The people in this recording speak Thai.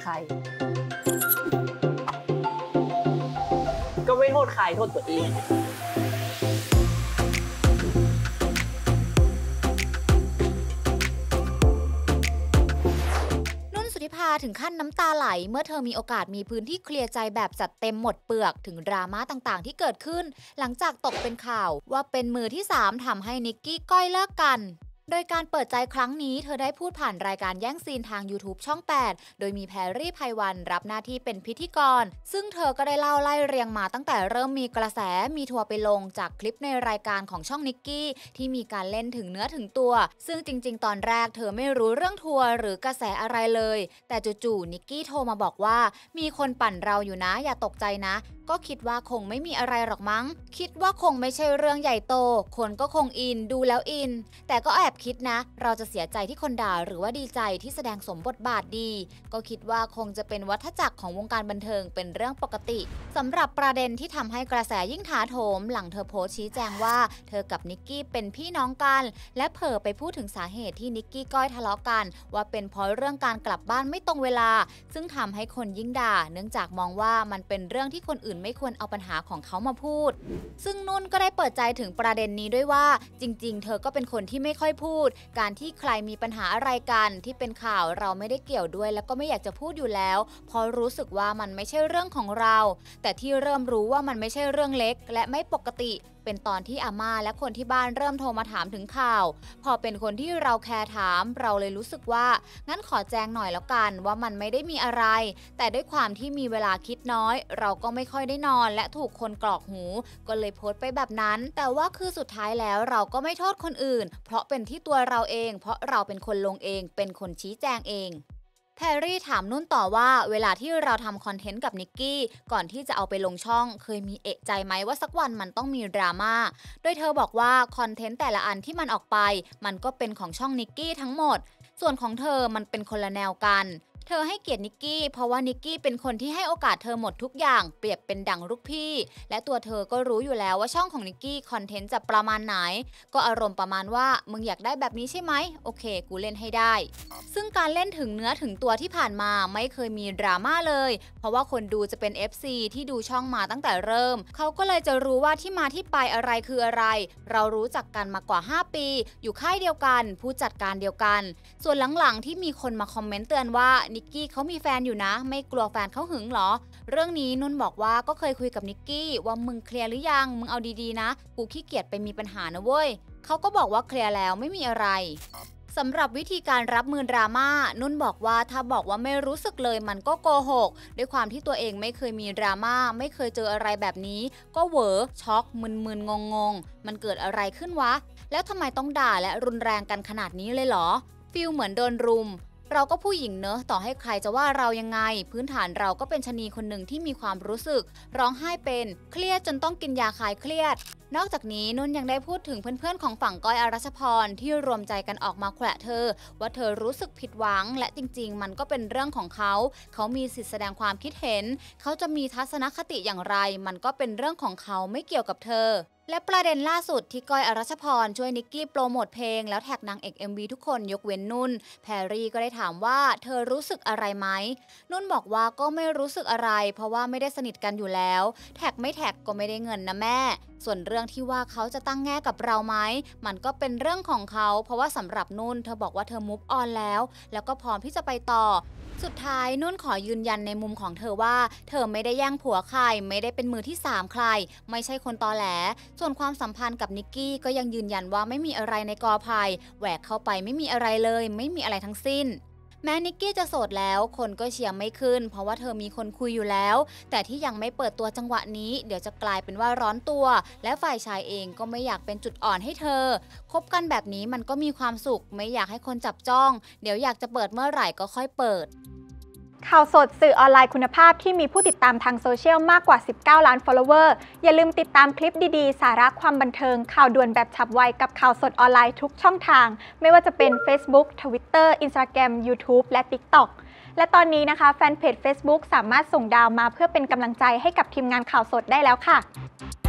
รก็ไม่โทษใครโทษตัวเองถึงขั้นน้ำตาไหลเมื่อเธอมีโอกาสมีพื้นที่เคลียร์ใจแบบจัดเต็มหมดเปลือกถึงดราม่าต่างๆที่เกิดขึ้นหลังจากตกเป็นข่าวว่าเป็นมือที่3ทำให้นิกกี้ก้อยเลิกกันโดยการเปิดใจครั้งนี้เธอได้พูดผ่านรายการแย่งซีนทาง YouTube ช่อง 8โดยมีแพรรี่ไพวันรับหน้าที่เป็นพิธีกรซึ่งเธอก็ได้เล่าไล่เรียงมาตั้งแต่เริ่มมีกระแสมีทัวร์ไปลงจากคลิปในรายการของช่องนิกกี้ที่มีการเล่นถึงเนื้อถึงตัวซึ่งจริงๆตอนแรกเธอไม่รู้เรื่องทัวร์หรือกระแสอะไรเลยแต่จู่ๆนิกกี้โทรมาบอกว่ามีคนปั่นเราอยู่นะอย่าตกใจนะก็คิดว่าคงไม่มีอะไรหรอกมั้งคิดว่าคงไม่ใช่เรื่องใหญ่โตคนก็คงอินดูแล้วอินแต่ก็แอบคิดนะเราจะเสียใจที่คนด่าหรือว่าดีใจที่แสดงสมบทบาทดีก็คิดว่าคงจะเป็นวัฏจักรของวงการบันเทิงเป็นเรื่องปกติสำหรับประเด็นที่ทำให้กระแสยิ่งถาโถมหลังเธอโพสต์ชี้แจงว่าเธอกับนิกกี้เป็นพี่น้องกันและเผลอไปพูดถึงสาเหตุที่นิกกี้ก้อยทะเลาะกันว่าเป็นเพราะเรื่องการกลับบ้านไม่ตรงเวลาซึ่งทำให้คนยิ่งด่าเนื่องจากมองว่ามันเป็นเรื่องที่คนอื่นไม่ควรเอาปัญหาของเขามาพูดซึ่งนุ่นก็ได้เปิดใจถึงประเด็นนี้ด้วยว่าจริงๆเธอก็เป็นคนที่ไม่ค่อยพูดการที่ใครมีปัญหาอะไรกันที่เป็นข่าวเราไม่ได้เกี่ยวด้วยแล้วก็ไม่อยากจะพูดอยู่แล้วเพราะรู้สึกว่ามันไม่ใช่เรื่องของเราแต่ที่เริ่มรู้ว่ามันไม่ใช่เรื่องเล็กและไม่ปกติเป็นตอนที่อาม่าและคนที่บ้านเริ่มโทรมาถามถึงข่าวพอเป็นคนที่เราแคร์ถามเราเลยรู้สึกว่างั้นขอแจ้งหน่อยแล้วกันว่ามันไม่ได้มีอะไรแต่ด้วยความที่มีเวลาคิดน้อยเราก็ไม่ค่อยได้นอนและถูกคนกรอกหูก็เลยโพสต์ไปแบบนั้นแต่ว่าคือสุดท้ายแล้วเราก็ไม่โทษคนอื่นเพราะเป็นที่ตัวเราเองเพราะเราเป็นคนลงเองเป็นคนชี้แจงเองแพรรี่ถามนุ่นต่อว่าเวลาที่เราทำคอนเทนต์กับนิกกี้ก่อนที่จะเอาไปลงช่องเคยมีเอะใจไหมว่าสักวันมันต้องมีดราม่าโดยเธอบอกว่าคอนเทนต์แต่ละอันที่มันออกไปมันก็เป็นของช่องนิกกี้ทั้งหมดส่วนของเธอมันเป็นคนละแนวกันเธอให้เกียรตินิกกี้เพราะว่านิกกี้เป็นคนที่ให้โอกาสเธอหมดทุกอย่างเปรียบเป็นดั่งลูกพี่และตัวเธอก็รู้อยู่แล้วว่าช่องของนิกกี้คอนเทนต์จะประมาณไหนก็อารมณ์ประมาณว่ามึงอยากได้แบบนี้ใช่ไหมโอเคกูเล่นให้ได้ซึ่งการเล่นถึงเนื้อถึงตัวที่ผ่านมาไม่เคยมีดราม่าเลยเพราะว่าคนดูจะเป็น FC ที่ดูช่องมาตั้งแต่เริ่มเขาก็เลยจะรู้ว่าที่มาที่ไปอะไรคืออะไรเรารู้จักกันมากว่า5ปีอยู่ค่ายเดียวกันผู้จัดการเดียวกันส่วนหลังๆที่มีคนมาคอมเมนต์เตือนว่านิกกี้เขามีแฟนอยู่นะไม่กลัวแฟนเขาหึงหรอเรื่องนี้นุ่นบอกว่าก็เคยคุยกับนิกกี้ว่ามึงเคลียร์หรือยังมึงเอาดีๆนะกูขี้เกียจไปมีปัญหานะเว้ยเขาก็บอกว่าเคลียร์แล้วไม่มีอะไรสำหรับวิธีการรับมือดราม่านุ่นบอกว่าถ้าบอกว่าไม่รู้สึกเลยมันก็โกหกด้วยความที่ตัวเองไม่เคยมีดราม่าไม่เคยเจออะไรแบบนี้ก็เหวอช็อกมึนๆงงๆมันเกิดอะไรขึ้นวะแล้วทำไมต้องด่าและรุนแรงกันขนาดนี้เลยเหรอฟีลเหมือนโดนรุมเราก็ผู้หญิงเนอะต่อให้ใครจะว่าเรายังไงพื้นฐานเราก็เป็นชะนีคนหนึ่งที่มีความรู้สึกร้องไห้เป็นเครียดจนต้องกินยาคลายเครียดนอกจากนี้นุ่นยังได้พูดถึงเพื่อนๆของฝั่งก้อยอรัชพรที่รวมใจกันออกมาแขวะเธอว่าเธอรู้สึกผิดหวังและจริงๆมันก็เป็นเรื่องของเขามีสิทธิแสดงความคิดเห็นเขาจะมีทัศนคติอย่างไรมันก็เป็นเรื่องของเขาไม่เกี่ยวกับเธอและประเด็นล่าสุดที่ก้อยอรัชพรช่วยนิกกี้โปรโมทเพลงแล้วแท็กนางเอก MV ทุกคนยกเว้นนุ่นแพรรี่ก็ได้ถามว่าเธอรู้สึกอะไรไหมนุ่นบอกว่าก็ไม่รู้สึกอะไรเพราะว่าไม่ได้สนิทกันอยู่แล้วแท็กไม่แท็กก็ไม่ได้เงินนะแม่ส่วนเรื่องที่ว่าเขาจะตั้งแง่กับเราไหมมันก็เป็นเรื่องของเขาเพราะว่าสำหรับนุ่นเธอบอกว่าเธอมูฟออนแล้วก็พร้อมที่จะไปต่อสุดท้ายนุ่นขอยืนยันในมุมของเธอว่าเธอไม่ได้แย่งผัวใครไม่ได้เป็นมือที่3ใครไม่ใช่คนตอแหลส่วนความสัมพันธ์กับนิกกี้ก็ยังยืนยันว่าไม่มีอะไรในกอไผ่แหวกเข้าไปไม่มีอะไรเลยไม่มีอะไรทั้งสิ้นแม้นิกกี้จะโสดแล้วคนก็เชียร์ไม่ขึ้นเพราะว่าเธอมีคนคุยอยู่แล้วแต่ที่ยังไม่เปิดตัวจังหวะนี้เดี๋ยวจะกลายเป็นว่าร้อนตัวและฝ่ายชายเองก็ไม่อยากเป็นจุดอ่อนให้เธอคบกันแบบนี้มันก็มีความสุขไม่อยากให้คนจับจ้องเดี๋ยวอยากจะเปิดเมื่อไหร่ก็ค่อยเปิดข่าวสดสื่อออนไลน์คุณภาพที่มีผู้ติดตามทางโซเชียลมากกว่า19ล้าน follower อย่าลืมติดตามคลิปดีๆสาระความบันเทิงข่าวด่วนแบบฉับไวกับข่าวสดออนไลน์ทุกช่องทางไม่ว่าจะเป็น Facebook Twitter Instagram YouTube และ TikTok และตอนนี้นะคะแฟนเพจ Facebook สามารถส่งดาวมาเพื่อเป็นกำลังใจให้กับทีมงานข่าวสดได้แล้วค่ะ